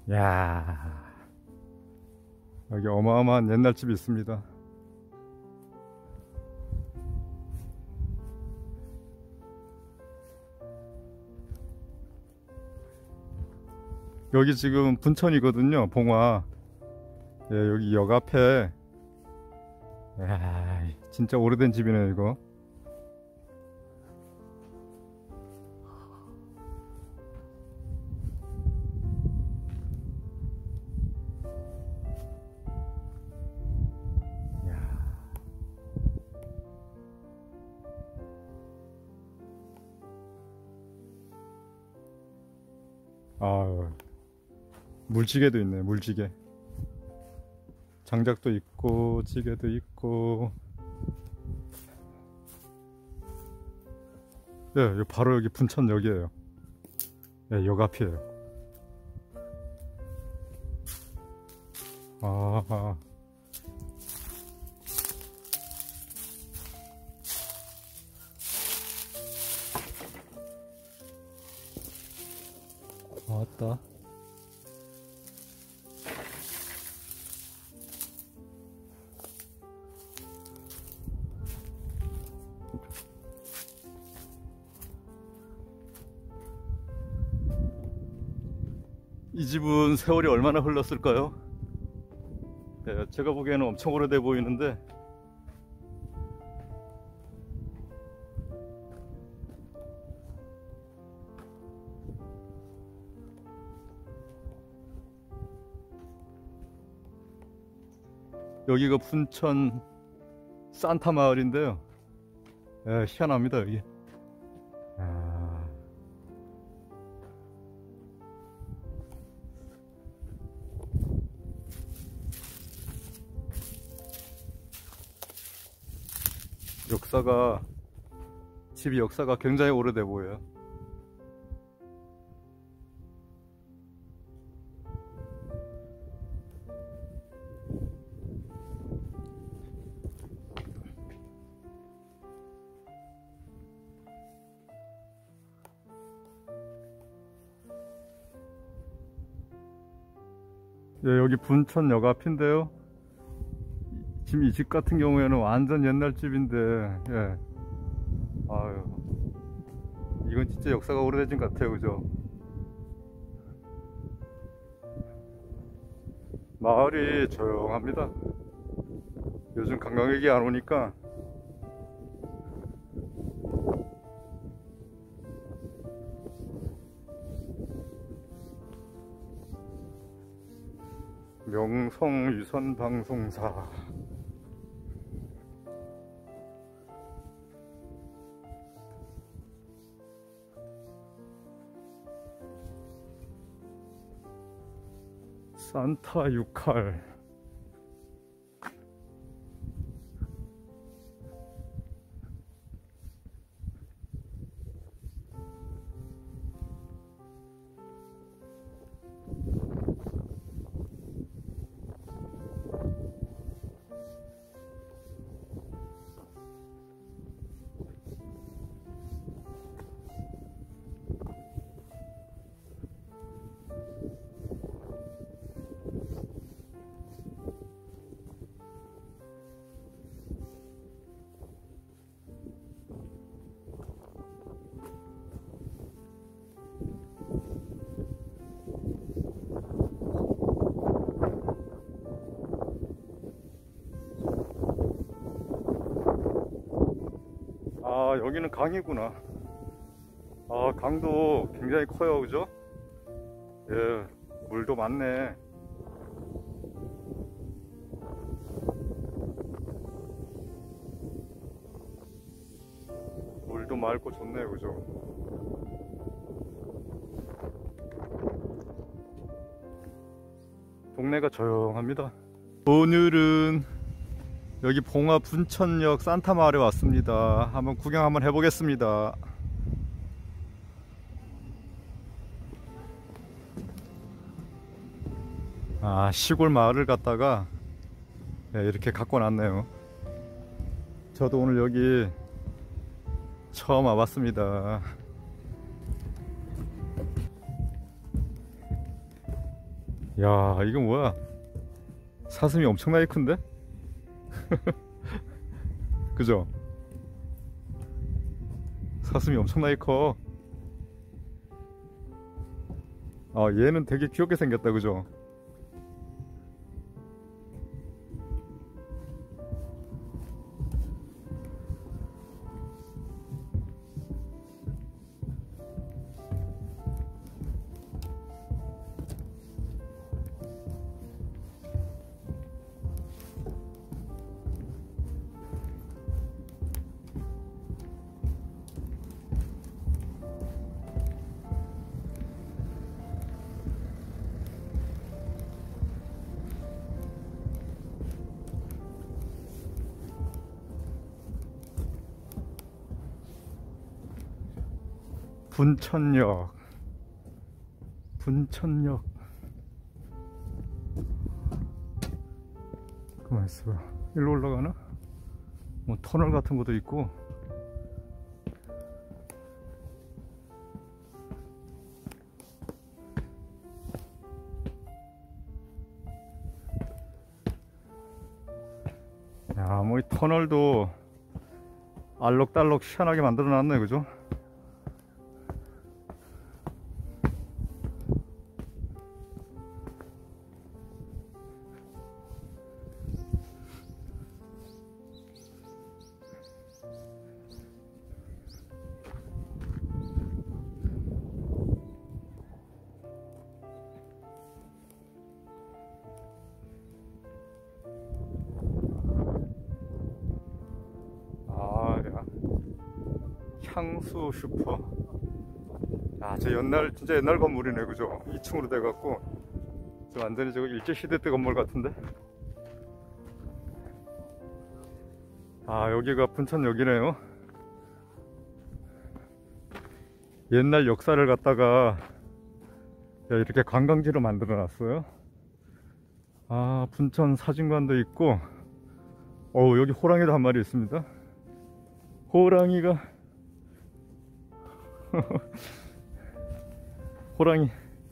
야, 여기 어마어마한 옛날 집이 있습니다. 여기 지금 분천이거든요, 봉화. 예, 여기 역 앞에. 야, 진짜 오래된 집이네 이거. 야. 아유, 물지개도 있네, 물지개. 장작도 있고 찌개도 있고. 네, 여기 바로 여기 분천역이에요. 네, 역 앞이에요. 아, 왔다. 이 집은 세월이 얼마나 흘렀을까요? 네, 제가 보기에는 엄청 오래돼 보이는데. 여기가 분천 산타 마을인데요. 네, 희한합니다 여기. 아, 역사가, 집이 역사가 굉장히 오래돼 보여요. 예, 여기 분천역 앞인데요. 지금 이 집 같은 경우에는 완전 옛날 집인데, 예. 아유, 이건 진짜 역사가 오래되진 것 같아요, 그죠? 마을이 조용합니다. 요즘 관광객이 안 오니까. 명성유선방송사. 산타 6칼. 아, 여기는 강이구나. 아, 강도 굉장히 커요, 그죠? 예, 물도 많네. 물도 맑고 좋네요, 그죠? 동네가 조용합니다. 오늘은 여기 봉화 분천역 산타마을에 왔습니다. 한번 구경 한번 해보겠습니다. 아, 시골 마을을 갔다가 이렇게 갖고 놨네요. 저도 오늘 여기 처음 와봤습니다. 야, 이거 뭐야? 사슴이 엄청나게 큰데? 그죠? 사슴이 엄청나게 커. 아, 얘는 되게 귀엽게 생겼다, 그죠? 분천역. 분천역. 가만 있어봐. 일로 올라가나? 뭐 터널 같은 것도 있고. 야, 뭐 이 터널도 알록달록 시원하게 만들어 놨네, 그죠? 향수 슈퍼. 아, 저 옛날, 진짜 옛날 건물이네, 그죠? 2층으로 돼갖고 저 완전히 저거 일제시대 때 건물 같은데. 아, 여기가 분천역이네요. 옛날 역사를 갖다가 이렇게 관광지로 만들어 놨어요. 아, 분천 사진관도 있고. 여기 호랑이도 한 마리 있습니다. 호랑이가 호랑이.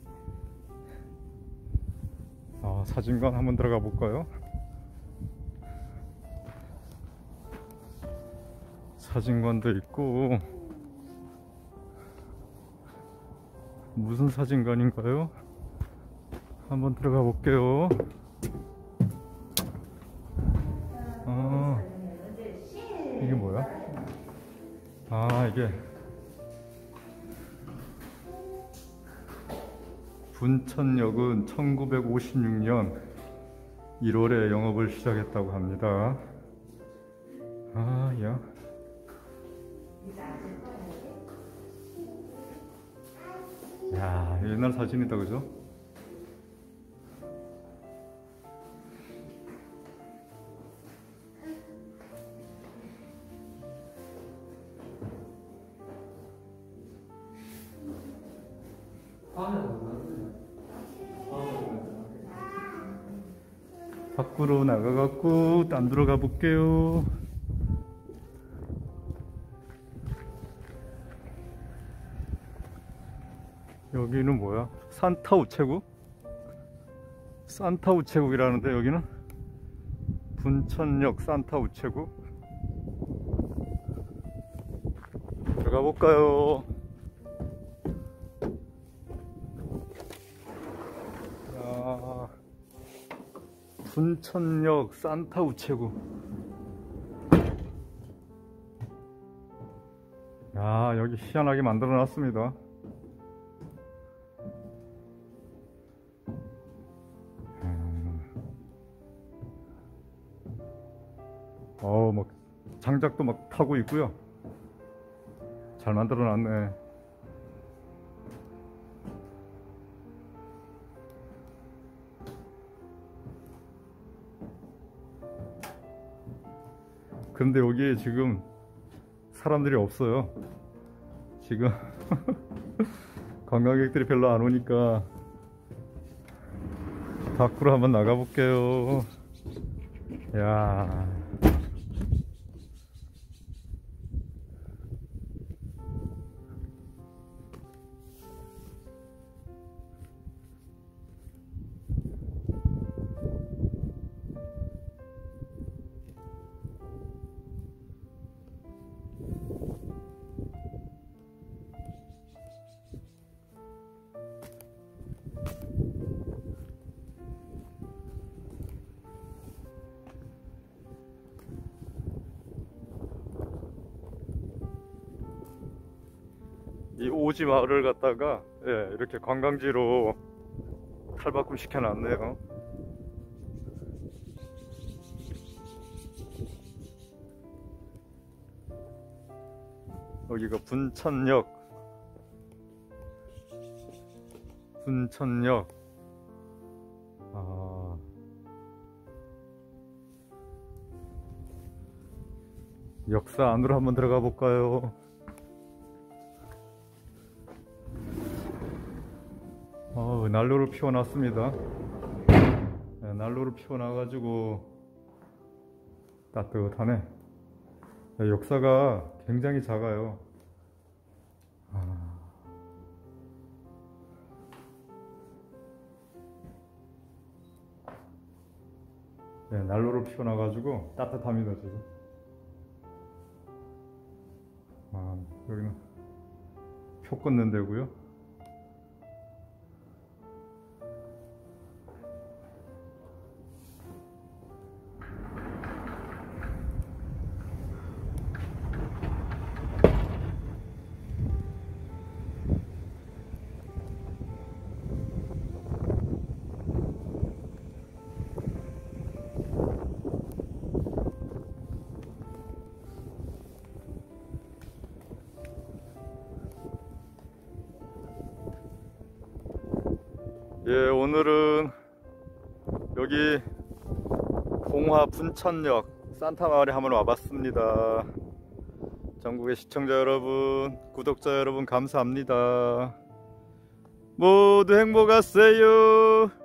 사진관 한번 들어가 볼까요? 사진관도 있고. 무슨 사진관인가요? 한번 들어가 볼게요. 이게 뭐야? 이게 분천역은 1956년 1월에 영업을 시작했다고 합니다. 야. 야, 옛날 사진이다, 그죠? 밖으로 나가갖고 딴 데로 가볼게요. 여기는 뭐야? 산타 우체국? 산타 우체국이라는데, 여기는 분천역 산타 우체국. 들어가 볼까요? 야, 분천역 산타 우체국. 야, 여기 희한하게 만들어 놨습니다. 막 장작도 막 타고 있고요. 잘 만들어 놨네. 근데 여기에 지금 사람들이 없어요. 지금 관광객들이 별로 안 오니까 밖으로 한번 나가 볼게요. 야, 이 오지 마을을 갖다가 예, 이렇게 관광지로 탈바꿈 시켜놨네요. 여기가 분천역. 아, 역사 안으로 한번 들어가 볼까요? 난로를 피워놨습니다. 네, 난로를 피워놔가지고 따뜻하네. 네, 역사가 굉장히 작아요. 네, 난로를 피워놔가지고 따뜻합니다 지금. 여기는 표 끊는 데고요. 예, 오늘은 여기 봉화 분천역 산타마을에 한번 와봤습니다. 전국의 시청자 여러분, 구독자 여러분 감사합니다. 모두 행복하세요.